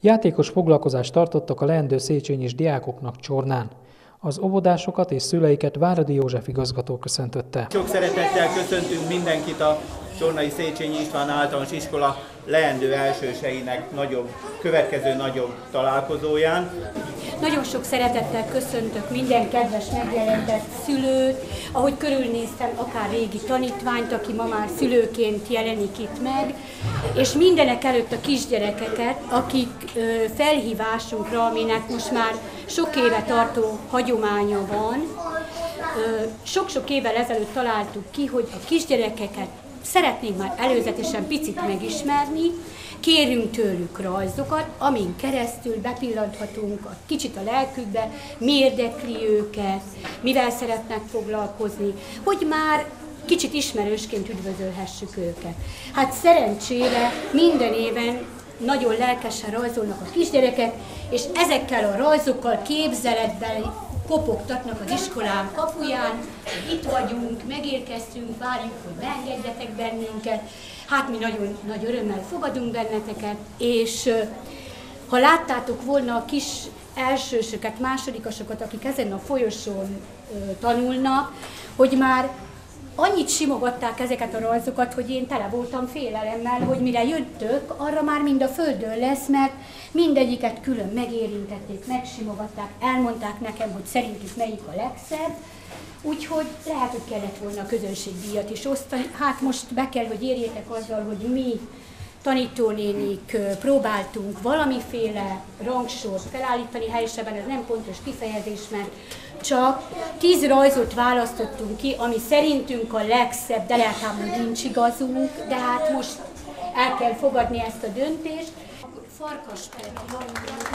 Játékos foglalkozást tartottak a leendő széchenyis diákoknak Csornán. Az óvodásokat és szüleiket Váradi József igazgató köszöntötte. Sok szeretettel köszöntünk mindenkit a Csornai Széchenyi István Általános Iskola leendő elsőseinek következő nagyobb találkozóján. Nagyon sok szeretettel köszöntök minden kedves megjelentett szülőt, ahogy körülnéztem, akár régi tanítványt, aki ma már szülőként jelenik itt meg, és mindenek előtt a kisgyerekeket, akik felhívásunkra, aminek most már sok éve tartó hagyománya van, sok-sok évvel ezelőtt találtuk ki, hogy a kisgyerekeket szeretnénk már előzetesen picit megismerni, kérünk tőlük rajzokat, amin keresztül bepillanthatunk kicsit a lelkükbe, mi érdekli őket, mivel szeretnek foglalkozni, hogy már kicsit ismerősként üdvözölhessük őket. Hát szerencsére minden éven nagyon lelkesen rajzolnak a kisgyerekek, és ezekkel a rajzokkal képzeletben kopogtatnak az iskolám kapuján, hogy itt vagyunk, megérkeztünk, várjuk, hogy beengedjetek bennünket. Hát mi nagyon nagy örömmel fogadunk benneteket, és ha láttátok volna a kis elsősöket, másodikasokat, akik ezen a folyosón tanulnak, hogy már annyit simogatták ezeket a rajzokat, hogy én tele voltam félelemmel, hogy mire jöttök, arra már mind a földön lesz, mert mindegyiket külön megérintették, megsimogatták, elmondták nekem, hogy szerintük melyik a legszebb, úgyhogy lehet, hogy kellett volna a közönségdíjat is osztani. Hát most be kell, hogy érjétek azzal, hogy mi tanítónénik próbáltunk valamiféle rangsort felállítani, helyesebben ez nem pontos kifejezés, mert csak 10 rajzot választottunk ki, ami szerintünk a legszebb, de lehet ám, hogy nincs igazunk, de hát most el kell fogadni ezt a döntést. Farkas Petra,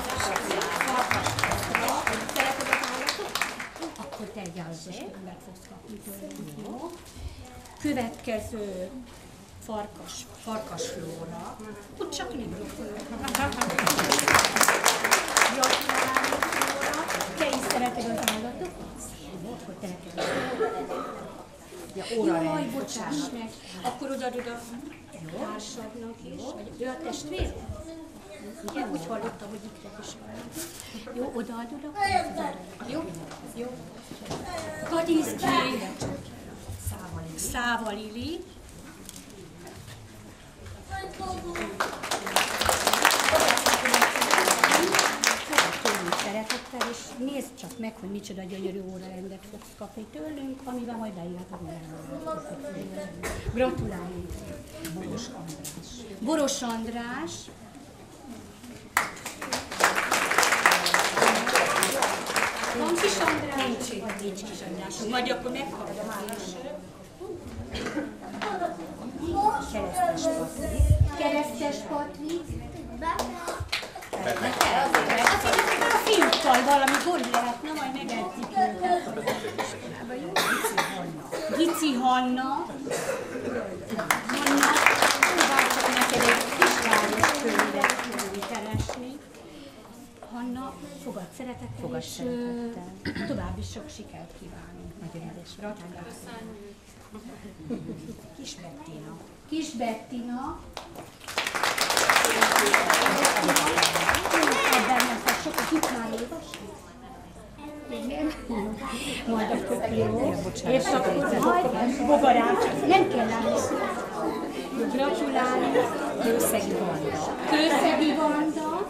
szereted az állatot? Akkor te egy állatos könyvet fogsz kapni tőlünk, jó? Következő Farkas Flóra. Úgy csak nem Gratulálok, Flóra. Te is szereted az állatot? Akkor te neked Jaj, bocsáss meg. Akkor odaadod a társadnak is. Ő a testvér? Igen, úgy hallottam, hogy ikrek is van. Jó, odaadod a... Jó? Jó. Kadiszki. Száva Lili. Szeretettel, és nézd csak meg, hogy micsoda gyönyörű órarendet fogsz kapni tőlünk, amivel majd beírhatod órára. Gratulálunk! Boros András. Van kis András? Nincs kis András. Majd akkor megkapja később. Keresztes Patrik. A fiúkkal valami gond lehetne, majd megettik őket. Gici Hanna. Próbáltak neked egy kisváros könyvet keresni. Hanna, fogad szeretettel, és további sok sikert kívánunk. Nagyon ügyes. Gratulálok. Kis Bettina. Kis Bettina. Sokat itt már olvasni? Igen. Majd akkor jó. És akkor majd bogarám. Nem kell állni. Gratulálni. Kőszegi Vanda. Kőszegi Vanda.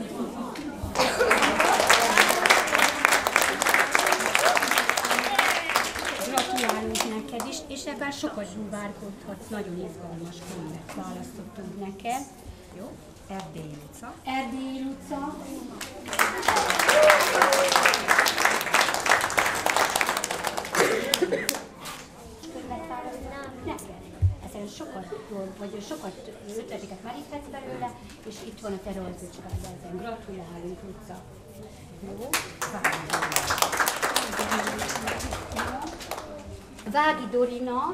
Gratulálunk neked is, és ebben sokat zsúvárkodhatsz, nagyon izgalmas könyvet választottunk neked. Jó? Erdélyi utca. Erdélyi utca. Ezen sokat ötleteket meríthetsz belőle, és itt van a te rajzocskád ezen. Gratulálunk, utca. Jó? Vági Dorina.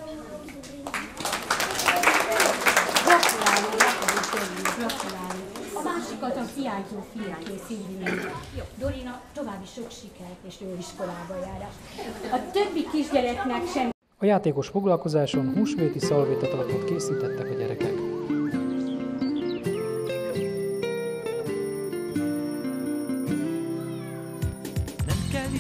Gratulálunk, gratulálunk. A másikat a hiányzó fiaké Szilvi. Dorina, további sok sikert és jó iskolába járás. A többi kisgyereknek sem. A játékos foglalkozáson húsvéti szalvétatartót készítettek a gyerekek.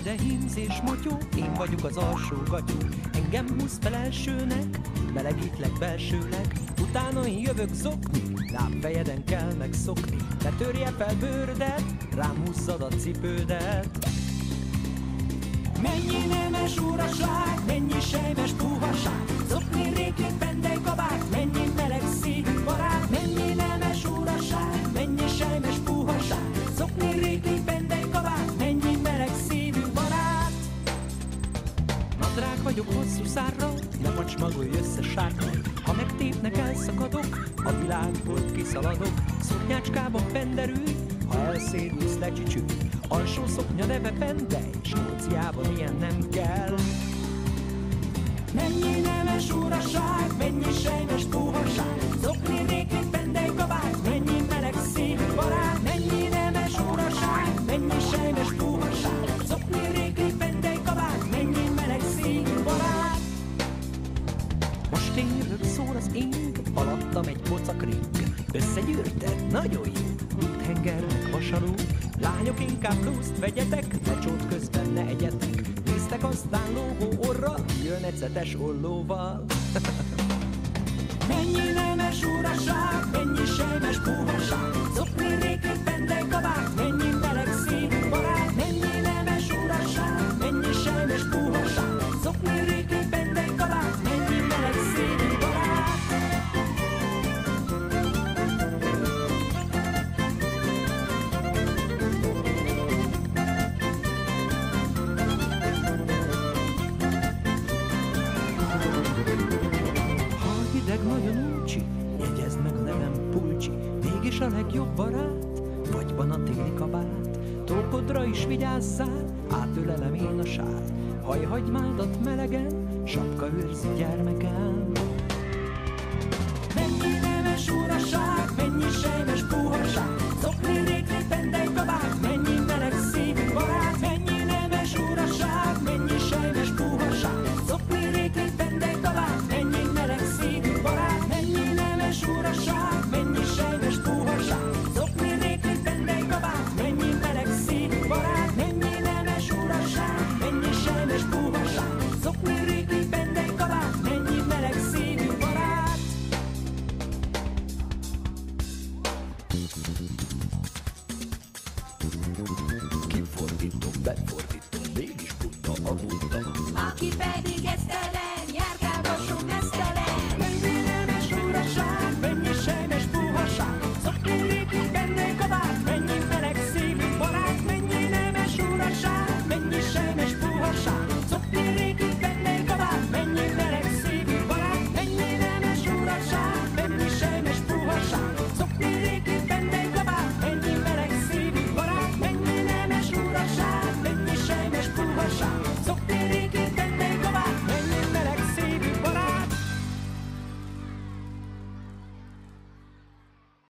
ide hímz és motyó, én vagyok az alsó gatyó. Engem húz fel elsőnek, melegítlek belsőleg, utána én jövök zokni, lábfejeden kell megszokni. Ne törje fel bőrödet, rám húzzad a cipődet. Mennyi nemes uraság, mennyi sejmes puhaság, zokni, rékén, pendely, kabát, mennyi meleg szívű barát. Mennyi nemes uraság, mennyi sejmes puhaság, zokni, rékén, pendely, kabát, mennyi meleg szívű barát. Nadrág vagyok hosszú szárra, ne pacsmagolj össze sárga. Ha megtépnek, elszakadok, a világból kiszaladok. Szoknyácskában penderülj, ha elszédülsz, lecsicsülj. Alsó szoknya neve pendely, Skóciában ilyen nem kell. Mennyi nemes uraság, mennyi sejmes puhaság, zokni, rékén, pendely, kabát, mennyi meleg szívű barát. Mennyi nemes uraság, mennyi sejmes puhaság, zokni, rékén, pendely, kabát, mennyi meleg szívű barát. Most én jövök, szól az ing, alattam egy pocak ring. Összegyűrted? Nagyon jó! Úthengernek vasaló, lányok inkább blúzt vegyetek, lecsót közben ne egyetek. Néztek aztán lógó orral, jön ecetes ollóval. Mennyi nemes uraság, mennyi sejmes puhaság, zokni, rékén, pendely, kabát, mennyi meleg szívű barát. Mennyi nemes uraság, mennyi sejmes puhaság, zokni, rékén, pendely, kabát, mennyi meleg szívű barát. Nagyon uncsi, jegyezd meg a nevem Pulcsi, mégis a legjobb barát, fagyban a téli kabát. Tókodra is vigyázzál, átölelem én a sál, hajhagymádat melegen, sapka őrzi gyermekem. Mennyi nemes uraság, mennyi sejmes puhaság, zokni, rékén, pendely, kabát, mennyi meleg szívű barát. Mennyi nemes uraság, mennyi sejmes puhaság, zokni, rékén, pendely, kabát, mennyi meleg szívű barát. Mennyi nemes uraság, mennyi sejmes puhaság, zokni, rékén, pendely, kabát, mennyi meleg szívű barát. Mennyi nemes uraság, mennyi sejmes puhaság, zokni, rékén, pendely, kabát, mennyi meleg szívű barát. Kifordítom, befordítom, mégis tudta a buddha. Aki pedig